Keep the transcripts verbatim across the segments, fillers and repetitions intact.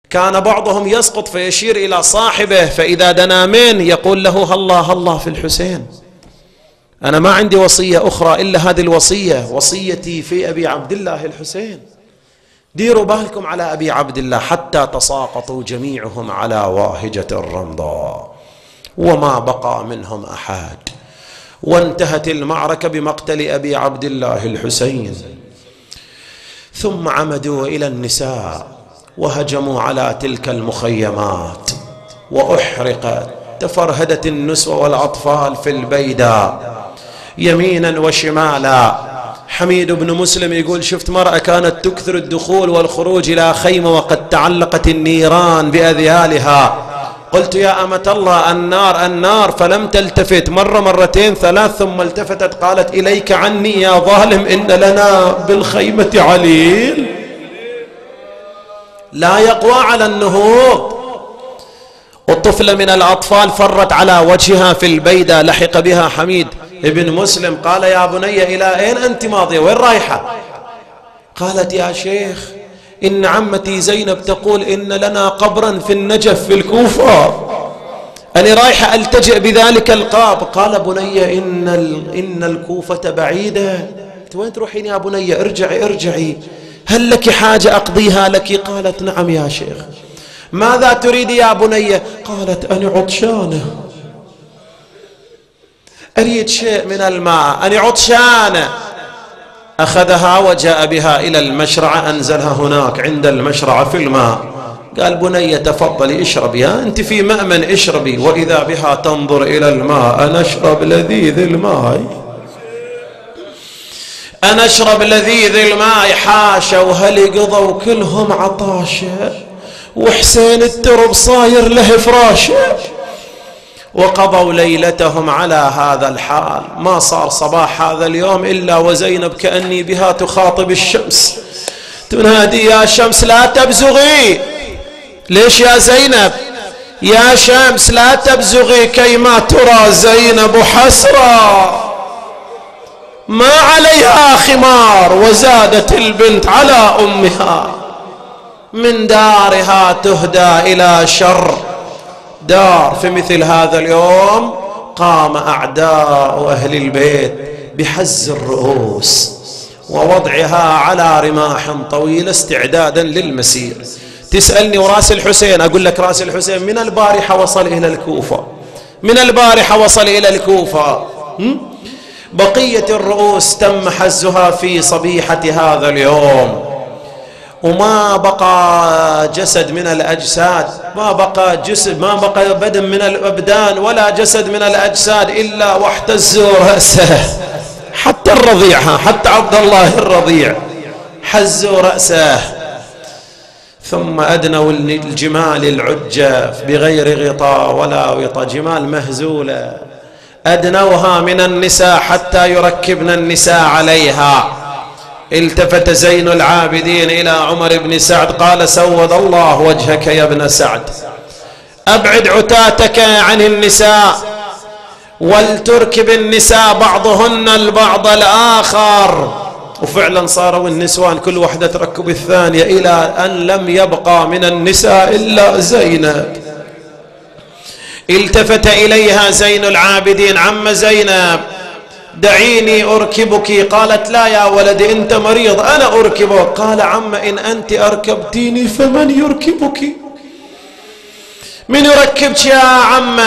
كان بعضهم يسقط فيشير إلى صاحبه، فإذا دنا منه يقول له الله الله في الحسين، أنا ما عندي وصية أخرى إلا هذه الوصية، وصيتي في أبي عبد الله الحسين. ديروا بالكم على أبي عبد الله، حتى تساقطوا جميعهم على واهجة الرمضاء وما بقى منهم أحد، وانتهت المعركة بمقتل أبي عبد الله الحسين. ثم عمدوا إلى النساء وهجموا على تلك المخيمات وأحرقت، تفرهدت النسوة والأطفال في البيداء يمينا وشمالا. حميد بن مسلم يقول شفت مرأة كانت تكثر الدخول والخروج إلى خيمة وقد تعلقت النيران بأذيالها، قلت يا أمة الله النار النار، فلم تلتفت، مرة مرتين ثلاث ثم التفتت قالت إليك عني يا ظالم إن لنا بالخيمة عليل. لا يقوى على النهوض. والطفلة من الأطفال فرت على وجهها في البيدة، لحق بها حميد ابن مسلم قال يا بني إلى أين أنت ماضية، وين رايحة؟ قالت يا شيخ إن عمتي زينب تقول إن لنا قبرا في النجف في الكوفة، أنا رايحة ألتجئ بذلك القاب. قال بني إن, إن الكوفة بعيدة. أنت وين تروحين يا بني؟ ارجعي ارجعي، هل لك حاجة أقضيها لك؟ قالت نعم يا شيخ. ماذا تريد يا بني؟ قالت أنا عطشانة، أريد شيء من الماء، أنا عطشانة. أخذها وجاء بها إلى المشرعة، أنزلها هناك عند المشرعة في الماء، قال بني تفضلي اشربي، أنت في مأمن اشربي. وإذا بها تنظر إلى الماء، أنا أشرب لذيذ الماء، أنا أشرب لذيذ الماء. حاشا وهل قضوا كلهم عطاشة، وحسين الترب صاير له فراشة. وقضوا ليلتهم على هذا الحال. ما صار صباح هذا اليوم إلا وزينب كأني بها تخاطب الشمس، تنادي يا شمس لا تبزغي. ليش يا زينب؟ يا شمس لا تبزغي كيما ترى زينب حسرة ما عليها خمار، وزادت البنت على أمها، من دارها تهدى إلى شر دار. في مثل هذا اليوم قام أعداء أهل البيت بحز الرؤوس ووضعها على رماح طويلة استعدادا للمسير. تسألني وراس الحسين، أقول لك راس الحسين من البارحة وصل إلى الكوفة، من البارحة وصل إلى الكوفة. بقية الرؤوس تم حزها في صبيحة هذا اليوم، وما بقى جسد من الأجساد، ما بقى جسد، ما بقى بدن من الأبدان ولا جسد من الأجساد إلا واحتزوا رأسه. حتى الرضيع، حتى عبد الله الرضيع حزوا رأسه. ثم أدنوا الجمال العجة بغير غطاء ولا وطا، جمال مهزولة، أدنوها من النساء حتى يركبن النساء عليها. التفت زين العابدين إلى عمر بن سعد قال سود الله وجهك يا ابن سعد، أبعد عتاتك عن النساء ولتركب النساء بعضهن البعض الآخر. وفعلا صاروا النسوان كل واحدة تركب الثانية، إلى أن لم يبقى من النساء إلا زينب. التفت إليها زين العابدين عم زينب دعيني أركبك. قالت لا يا ولدي أنت مريض، أنا أركبك. قال عم إن أنت أركبتيني فمن يركبك؟ من يركبك يا عم؟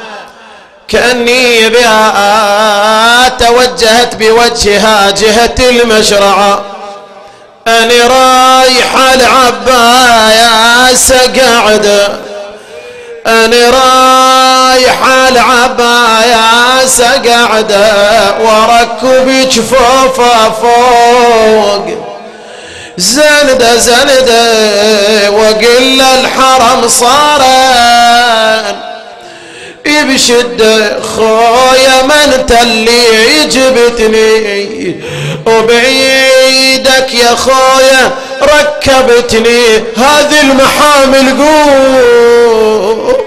كأني بها توجهت بوجهها جهة المشرعة، أنا رايحة العباية سقعد، أنا رايحة العباية سقعد وركب جفوفها فوق، زندة زندة وقل الحرم صارن بشدة خويا من انت اللي جبتني، وبعيدك يا خويا ركبتني هذه المحامل قوم.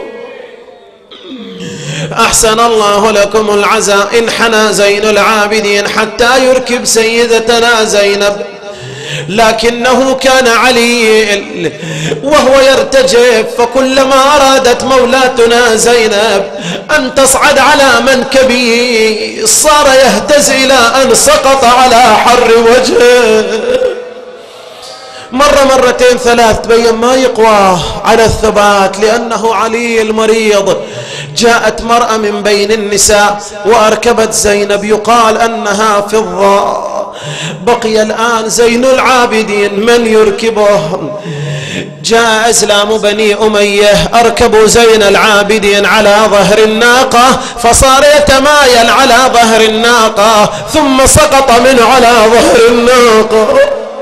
أحسن الله لكم العزاء. انحنى زين العابدين حتى يركب سيدتنا زينب، لكنه كان عليل وهو يرتجف، فكلما أرادت مولاتنا زينب أن تصعد على منكبه صار يهتز إلى أن سقط على حر وجهه. مرة مرتين ثلاث تبين ما يقوى على الثبات لأنه علي المريض. جاءت مرأة من بين النساء وأركبت زينب، يقال أنها فضة. بقي الآن زين العابدين من يركبه. جاء إسلام بني أمية، أركبوا زين العابدين على ظهر الناقة، فصار يتمايل على ظهر الناقة ثم سقط منه على ظهر الناقة.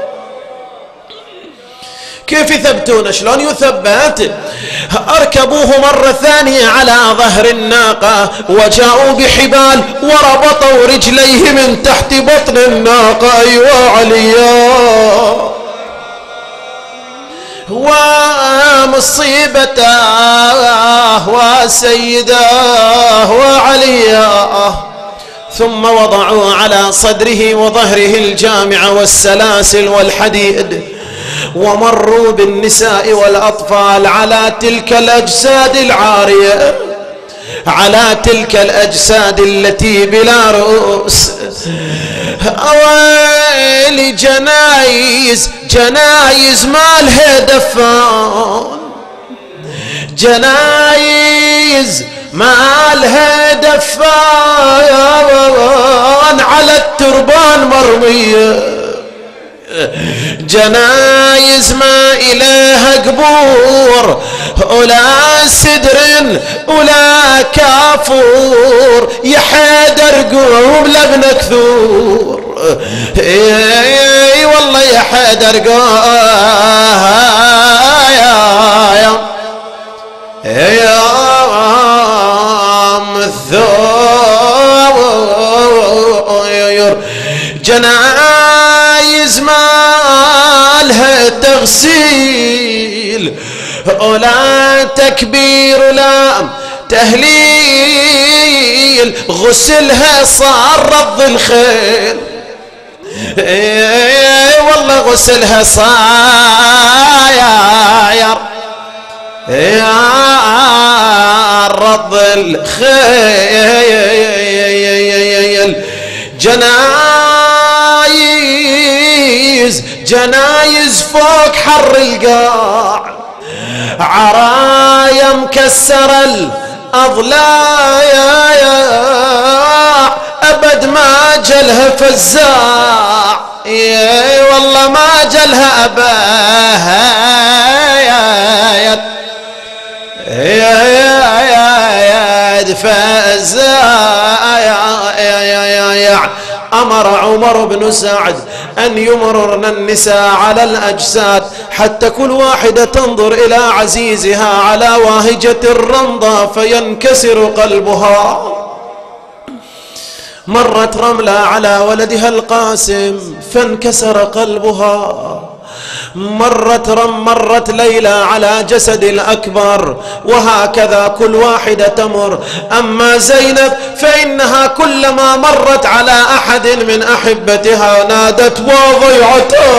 كيف يثبتون؟ شلون يثبت؟ أركبوه مرة ثانية على ظهر الناقة وجاءوا بحبال وربطوا رجليه من تحت بطن الناقة. أيوة عليا ومصيبته وسيداه وعليا. ثم وضعوا على صدره وظهره الجامع والسلاسل والحديد، ومروا بالنساء والأطفال على تلك الأجساد العارية، على تلك الأجساد التي بلا رؤوس. أويلي جنايز، جنايز ما لها دفان، جنايز ما لها دفان على التربان مرمية، جنايز ما إليها قبور ولا سدر ولا كافور. يا حيدر قوم لابن كثور، اي والله يا حيدر قوم يا مثور. جنايز ما لها تغسيل ولا تكبير ولا تهليل، غسلها صار رض الخيل. اي والله غسلها صاير يا رض الخيل. جنايز جنايز فوق حر القاع، عرايا مكسر الأضلاع، أبد ما جلها فزاع. اي والله ما جلها أبد فزاع. أمر عمر بن سعد أن يمررن النساء على الأجساد حتى كل واحدة تنظر إلى عزيزها على واهجة الرمضة فينكسر قلبها. مرت رملة على ولدها القاسم فانكسر قلبها. مرت رم مرت ليلى على جسد الأكبر، وهكذا كل واحدة تمر. أما زينب فإنها كلما مرت على أحد من أحبتها نادت وضيعته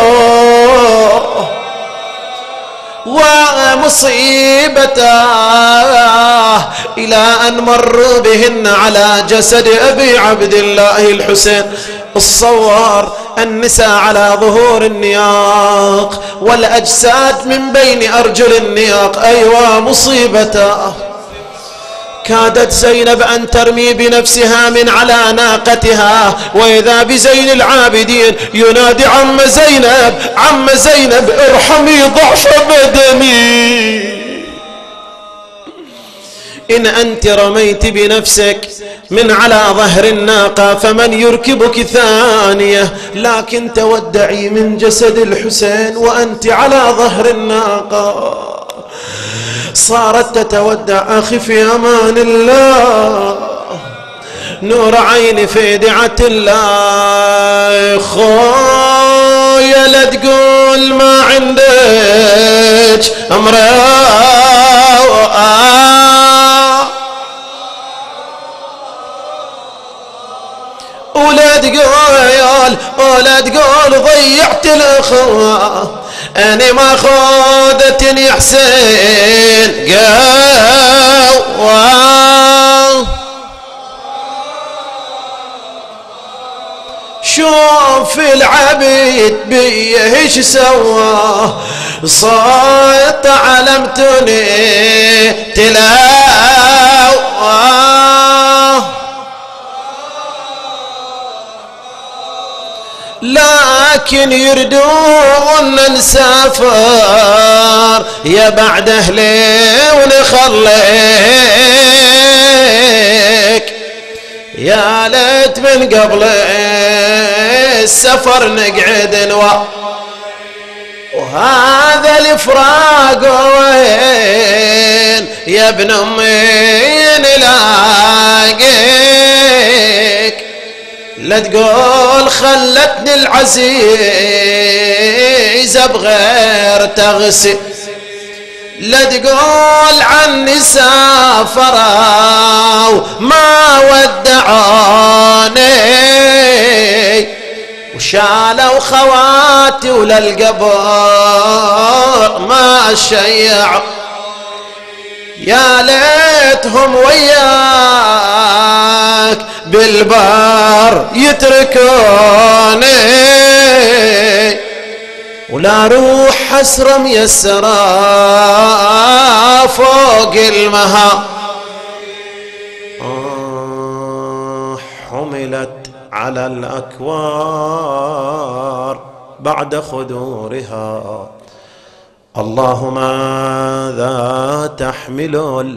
ومصيبته، إلى أن مروا بهن على جسد أبي عبد الله الحسين. الصور النساء على ظهور النياق والأجساد من بين أرجل النياق. أيوة مصيبته. كادت زينب أن ترمي بنفسها من على ناقتها، وإذا بزين العابدين ينادي عم زينب عم زينب ارحمي ضعف بدني. إن أنت رميت بنفسك من على ظهر الناقة فمن يركبك ثانية، لكن تودعي من جسد الحسين وأنت على ظهر الناقة. صارت تتودع أخي في أمان الله، نور عيني في دعة الله. خويا لا تقول ما عندك امرأة، ولا تقول تقول ولا تقول ضيعت الأخوة، أنا ما خودتني يا حسين قوة. شوف العبيد بيه ايش سوى، صوت علمتني تلاوة، لكن يردون نسافر يا بعد اهلي ونخليك، يا ليت من قبل السفر نقعد نوا، وهذا الفراق وين يا ابن امي نلاقيك، لا تقول خلتني العزيزة بغير تغسل، لا تقول عني سافروا ما ودعوني، وشالوا خواتي وللقبر ما شيعوا، يا ليتهم وياك بالبار يتركوني، ولا روح حسرة ميسرة فوق المها، آه حملت على الأكوار بعد خدورها، اللهم ماذا تحمل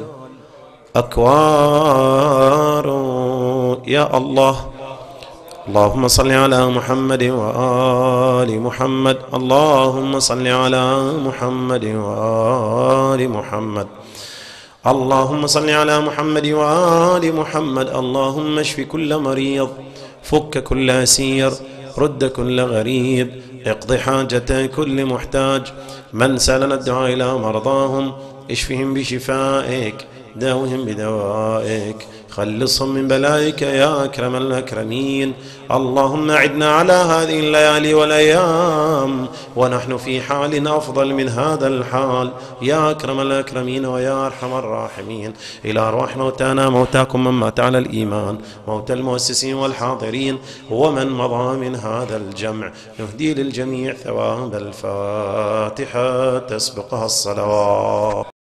الأكوار يا الله. اللهم صل على محمد وآل محمد، اللهم صل على محمد وآل محمد، اللهم صل على محمد وآل محمد، اللهم اشف كل مريض، فك كل أسير، رد كل غريب، اقض حاجة كل محتاج، من سألنا الدعاء إلى مرضاهم اشفهم بشفائك، داوهم بدوائك، خلصهم من بلائك يا أكرم الأكرمين. اللهم أعدنا على هذه الليالي والأيام ونحن في حال أفضل من هذا الحال يا أكرم الأكرمين ويا أرحم الراحمين. إلى أرواح موتانا، موتاكم من مات على الإيمان، موتى المؤسسين والحاضرين ومن مضى من هذا الجمع، نهدي للجميع ثواب الفاتحة تسبقها الصلوات.